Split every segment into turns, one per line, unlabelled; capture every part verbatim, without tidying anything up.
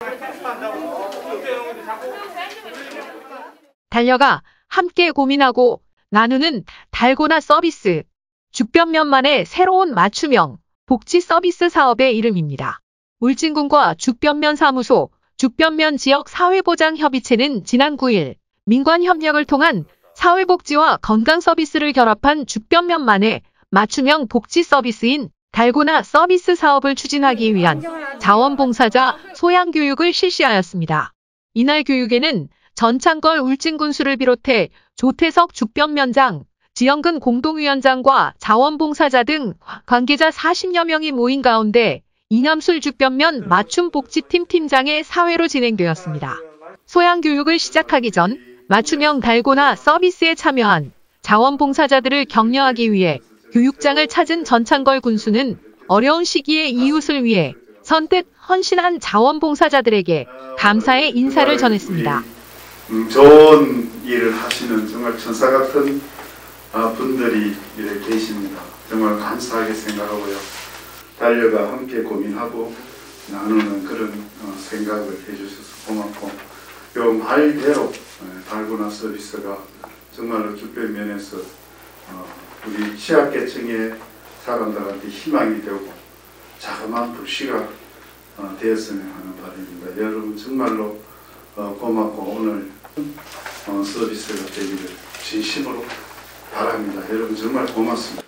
달려가 함께 고민하고 나누는 달고나 서비스. 죽변면만의 새로운 맞춤형 복지 서비스 사업의 이름입니다. 울진군과 죽변면 사무소, 죽변면 지역 사회보장협의체는 지난 구 일 민관 협력을 통한 사회복지와 건강 서비스를 결합한 죽변면만의 맞춤형 복지 서비스인 달고나 서비스 사업을 추진하기 위한 자원봉사자 소양교육을 실시하였습니다. 이날 교육에는 전창걸 울진군수를 비롯해 조태석 죽변면장, 지영근 공동위원장과 자원봉사자 등 관계자 사십여 명이 모인 가운데 이남술 죽변면 맞춤복지팀 팀장의 사회로 진행되었습니다. 소양교육을 시작하기 전 맞춤형 달고나 서비스에 참여한 자원봉사자들을 격려하기 위해 교육장을 찾은 전창걸 군수는 어려운 시기에 이웃을 위해 선뜻 헌신한 자원봉사자들에게 감사의 인사를 전했습니다.
음, 좋은 일을 하시는 정말 천사 같은 분들이 이렇게 계십니다. 정말 감사하게 생각하고요. 달려가 함께 고민하고 나누는 그런 생각을 해주셔서 고맙고, 요 말대로 달고나 서비스가 정말로 죽변면에서 우리 취약계층의 사람들한테 희망이 되고 자그마한 불씨가 되었으면 하는 바람입니다. 여러분 정말로 고맙고 오늘 서비스가 되기를 진심으로 바랍니다. 여러분 정말 고맙습니다.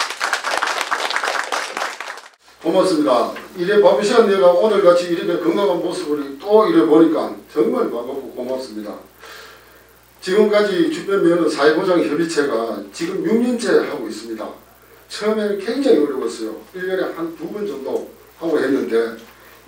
고맙습니다. 이래 바쁜 시간 내가 오늘같이 이렇게 건강한 모습을 또 이래 보니까 정말 반갑고 고맙습니다. 지금까지 죽변면허 사회보장협의체가 지금 육 년째 하고 있습니다. 처음에는 굉장히 어려웠어요. 일 년에 한 두 번 정도 하고 했는데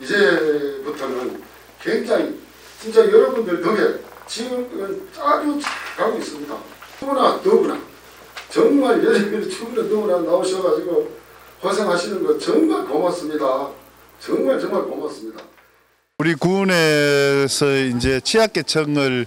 이제부터는 굉장히 진짜 여러분들 덕에 지금은 아주 잘 가고 있습니다. 더구나 더구나 정말 여러분들 추구나 더구나 나오셔가지고 고생하시는 거 정말 고맙습니다. 정말 정말 고맙습니다.
우리 군에서 이제 취약계층을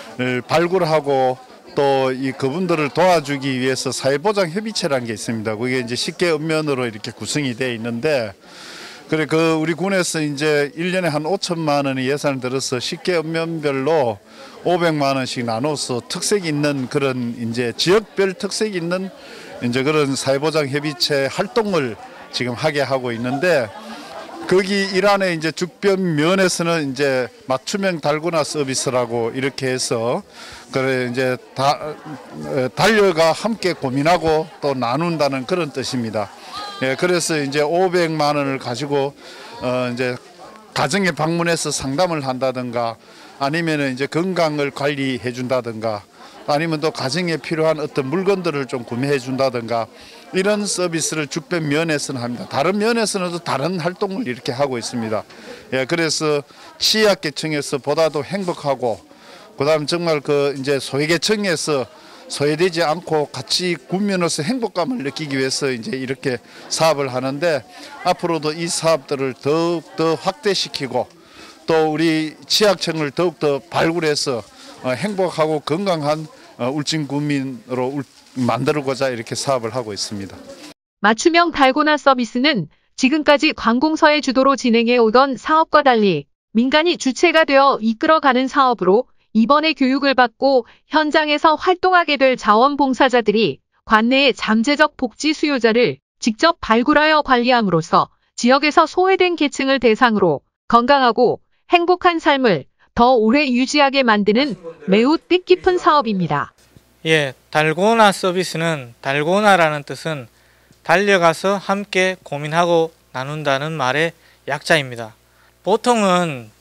발굴하고 또 이 그분들을 도와주기 위해서 사회보장협의체라는 게 있습니다. 그게 이제 쉽게 읍면으로 이렇게 구성이 되어 있는데, 그래 그 우리 군에서 이제 일 년에 한 오천만 원의 예산을 들어서 쉽게 읍면별로 오백만 원씩 나눠서 특색 있는 그런 이제 지역별 특색 있는 이제 그런 사회보장협의체 활동을 지금 하게 하고 있는데, 거기 일환에 이제 죽변면에서는 이제 맞춤형 달고나 서비스라고 이렇게 해서 그래 이제 다 달려가 함께 고민하고 또 나눈다는 그런 뜻입니다. 예, 그래서 이제 오백만 원을 가지고 어 이제 가정에 방문해서 상담을 한다든가 아니면은 이제 건강을 관리해 준다든가 아니면 또 가정에 필요한 어떤 물건들을 좀 구매해 준다든가 이런 서비스를 죽변면에서는 합니다. 다른 면에서는 또 다른 활동을 이렇게 하고 있습니다. 예, 그래서 취약계층에서 보다도 행복하고, 그다음 정말 그 이제 소외계층에서 소외되지 않고 같이 군면으로서 행복감을 느끼기 위해서 이제 이렇게 사업을 하는데, 앞으로도 이 사업들을 더욱 더 확대시키고 또 우리 취약층을 더욱 더 발굴해서 행복하고 건강한 울진 군민으로 만들고자 이렇게 사업을 하고 있습니다.
맞춤형 달고나 서비스는 지금까지 관공서의 주도로 진행해 오던 사업과 달리 민간이 주체가 되어 이끌어가는 사업으로 이번에 교육을 받고 현장에서 활동하게 될 자원봉사자들이 관내의 잠재적 복지 수요자를 직접 발굴하여 관리함으로써 지역에서 소외된 계층을 대상으로 건강하고 행복한 삶을 더 오래 유지하게 만드는 매우 뜻깊은 사업입니다.
예, 달고나 서비스는 달고나라는 뜻은 달려가서 함께 고민하고 나눈다는 말의 약자입니다. 보통은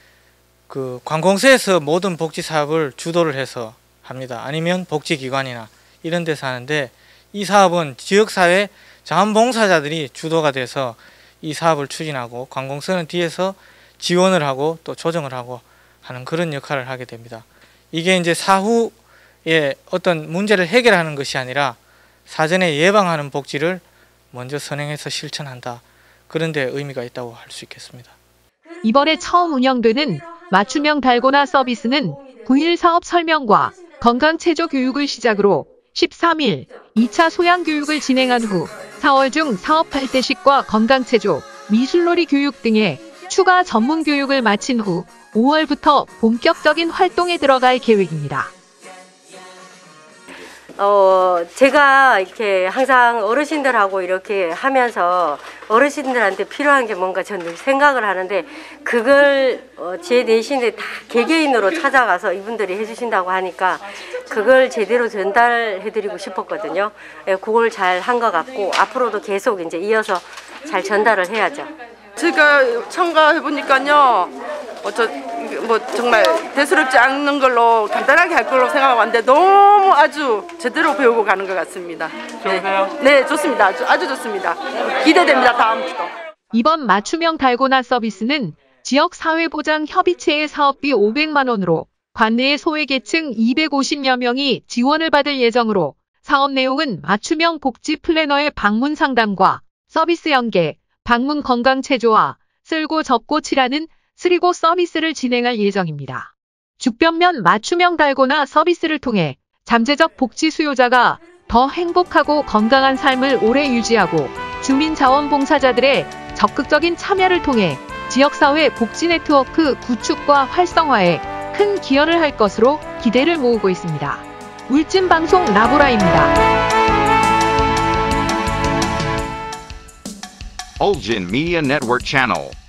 그 관공서에서 모든 복지 사업을 주도를 해서 합니다. 아니면 복지기관이나 이런 데서 하는데, 이 사업은 지역사회 자원봉사자들이 주도가 돼서 이 사업을 추진하고 관공서는 뒤에서 지원을 하고 또 조정을 하고 하는 그런 역할을 하게 됩니다. 이게 이제 사후 예, 어떤 문제를 해결하는 것이 아니라 사전에 예방하는 복지를 먼저 선행해서 실천한다. 그런 데 의미가 있다고 할 수 있겠습니다.
이번에 처음 운영되는 맞춤형 달고나 서비스는 구 일 사업 설명과 건강체조 교육을 시작으로 십삼 일 이 차 소양교육을 진행한 후 사월 중 사업 발대식과 건강체조, 미술놀이 교육 등의 추가 전문 교육을 마친 후 오월부터 본격적인 활동에 들어갈 계획입니다.
어, 제가 이렇게 항상 어르신들하고 이렇게 하면서 어르신들한테 필요한 게 뭔가 저는 늘 생각을 하는데 그걸 어, 제 대신에 다 개개인으로 찾아가서 이분들이 해주신다고 하니까 그걸 제대로 전달해드리고 싶었거든요. 예, 그걸 잘 한 것 같고 앞으로도 계속 이제 이어서 잘 전달을 해야죠.
제가 참가해보니까요, 뭐, 저, 뭐 정말 대수롭지 않는 걸로 간단하게 할 걸로 생각하고 왔는데 너무 아주 제대로 배우고 가는 것 같습니다.
좋으세요?
네, 네, 좋습니다. 아주, 아주 좋습니다. 기대됩니다. 다음부터.
이번 맞춤형 달고나 서비스는 지역사회보장협의체의 사업비 오백만 원으로 관내의 소외계층 이백오십여 명이 지원을 받을 예정으로 사업 내용은 맞춤형 복지 플래너의 방문 상담과 서비스 연계, 방문 건강 체조와 쓸고 접고 칠하는 쓰리고 서비스를 진행할 예정입니다. 죽변면 맞춤형 달고나 서비스를 통해 잠재적 복지 수요자가 더 행복하고 건강한 삶을 오래 유지하고 주민자원봉사자들의 적극적인 참여를 통해 지역사회 복지 네트워크 구축과 활성화에 큰 기여를 할 것으로 기대를 모으고 있습니다. 울진방송 라보라입니다.
Ulgin Media Network Channel.